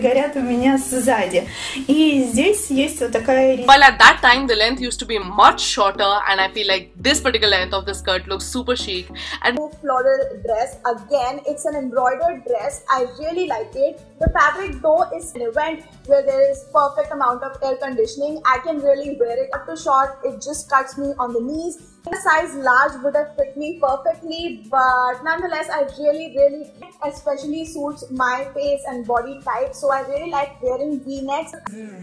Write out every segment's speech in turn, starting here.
горят у меня сзади. И здесь есть вот такая... While at that time the length used to be much shorter, and I feel like this particular length of the skirt looks super chic. And floral dress, again it's an embroidered dress. I really like it. The fabric though is an event where there is perfect amount of air conditioning. I can really wear it up to short. It just cuts me on the knees. A size large would have fit me perfectly, but nonetheless I really especially suits my face and body type, so I really like wearing V-necks.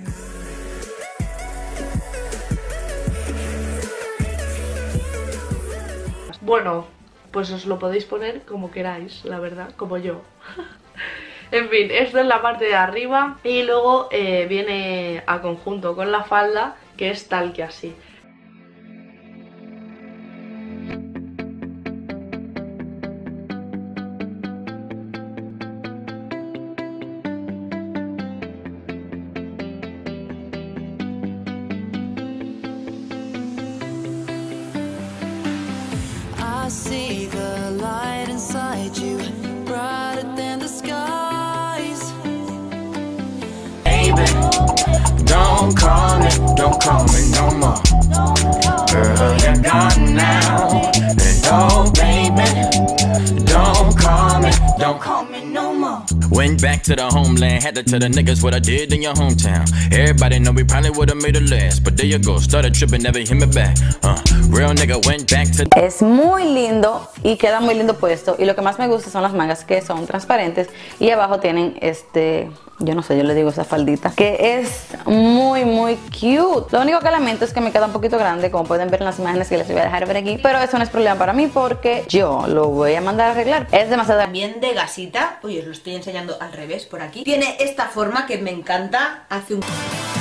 bueno, pues os lo podéis poner como queráis, la verdad, como yo. En fin, esto es la parte de arriba y luego viene a conjunto con la falda, que es tal que así. I see the light inside you, brighter than the skies. Baby, don't call me no more. Girl, you're gone now. Oh, baby, don't call me no more. Went back to the homeland, had to tell the niggas what I did in your hometown. Everybody know we probably would've made it last, but there you go, started tripping, never hit me back. Real nigga went back to... Es muy lindo y queda muy lindo puesto, y lo que más me gusta son las mangas, que son transparentes, y abajo tienen yo no sé, yo le digo esa faldita, que es muy cute. Lo único que lamento es que me queda un poquito grande, como pueden ver en las imágenes que les voy a dejar ver aquí, pero eso no es problema para mí porque yo lo voy a mandar a arreglar. Es demasiado... También de gasita, oye, os lo estoy enseñando al revés por aquí. Tiene esta forma que me encanta, hace un...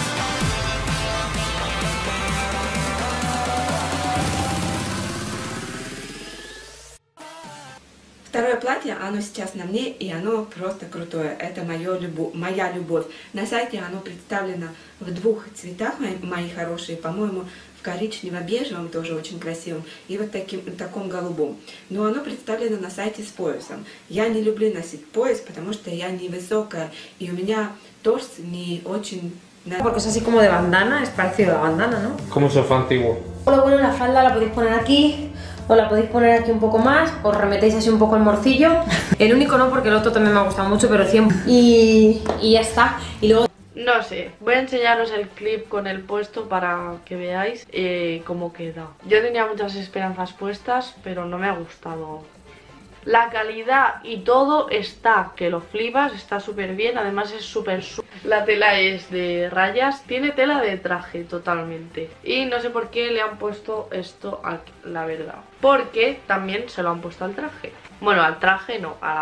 Второе платье, оно сейчас на мне, и оно просто крутое. Это моя любовь. На сайте оно представлено в двух цветах, мои хорошие, по-моему, в коричнево-бежевом, тоже очень красивом, и вот таком голубом. Но оно представлено на сайте с поясом. Я не люблю носить пояс, потому что я невысокая, и у меня торс не очень... Porque es así como de bandana, es parecido a la bandana, ¿no? Como se fue antiguo. Lo bueno, la falda la podéis poner aquí, o la podéis poner aquí un poco más, os remetéis así un poco el morcillo. El único no, porque el otro también me ha gustado mucho, pero el 100. Y ya está. Y luego... No sé, voy a enseñaros el clip con el puesto para que veáis cómo queda. Yo tenía muchas esperanzas puestas, pero no me ha gustado. La calidad y todo está, que lo flipas, está súper bien, además es súper... La tela es de rayas, tiene tela de traje totalmente. Y no sé por qué le han puesto esto aquí, la verdad. Porque también se lo han puesto al traje. Bueno, al traje no, a la...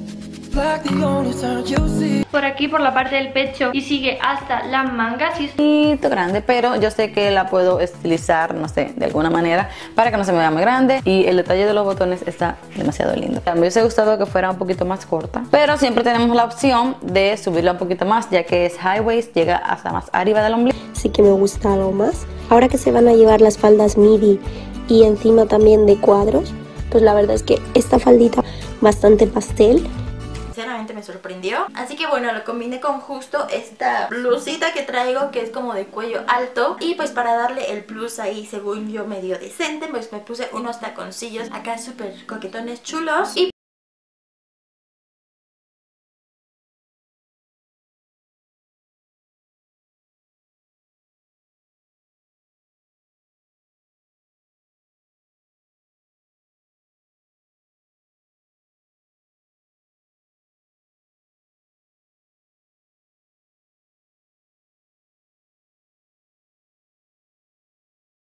Por aquí, por la parte del pecho, y sigue hasta las mangas. Y es un poquito grande, pero yo sé que la puedo estilizar, no sé, de alguna manera, para que no se me vea muy grande. Y el detalle de los botones está demasiado lindo. Me hubiese gustado que fuera un poquito más corta, pero siempre tenemos la opción de subirla un poquito más, ya que es high waist, llega hasta más arriba del ombligo. Sí que me gusta algo más. Ahora que se van a llevar las faldas midi y encima también de cuadros, pues la verdad es que esta faldita bastante pastel sinceramente me sorprendió, así que bueno, lo combiné con justo esta blusita que traigo, que es como de cuello alto, y pues para darle el plus ahí, según yo, medio decente, pues me puse unos taconcillos acá súper coquetones, chulos, y